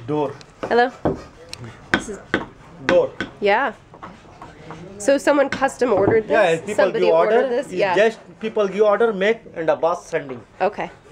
Door. Hello. This is Door. yeah. So someone custom ordered this. Yeah, people Somebody give order. ordered this. Yeah. Just people give order, make, and the boss sending. Okay.